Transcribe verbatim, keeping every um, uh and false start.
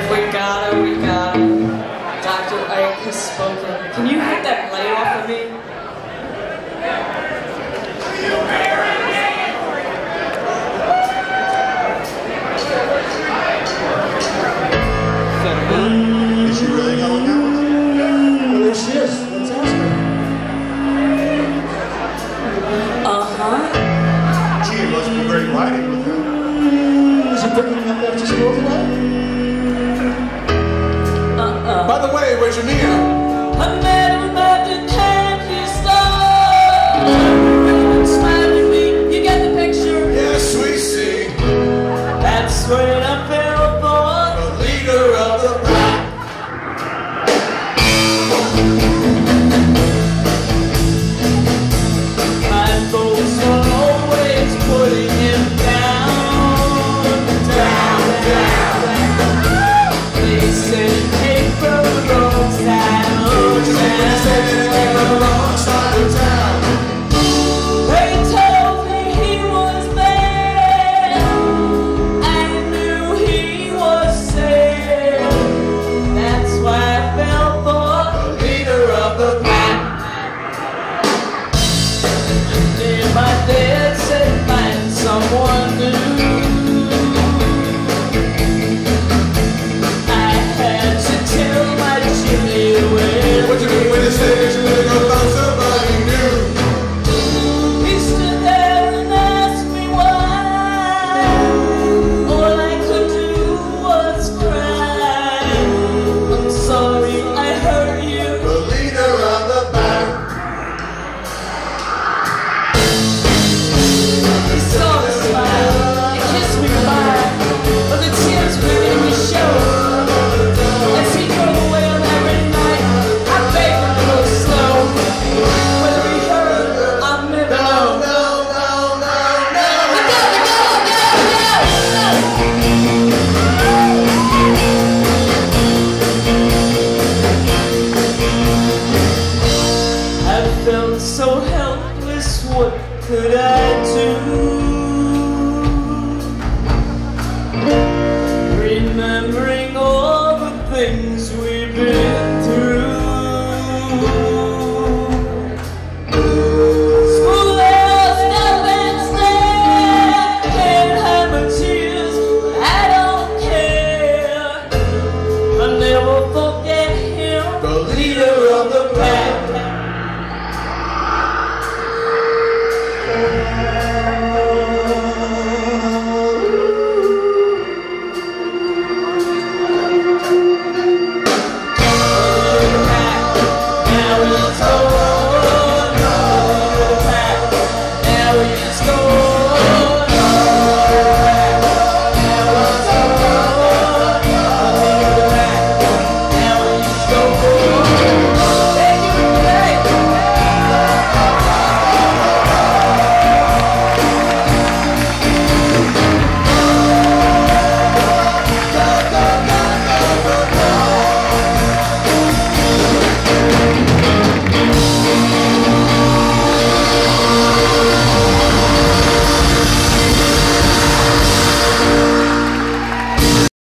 if we got her, we got her. Doctor Ike has spoken. Can you hit that light off of me? Is she really going out with you? Well, there she is. Let's ask her. Uh-huh. Gee, it must be very riding with her. Is he picking up after school today? Uh-uh. By the way, where's your Mia? I met him at the candy store. Smiling at me. You get the picture? Yes, we see. That's where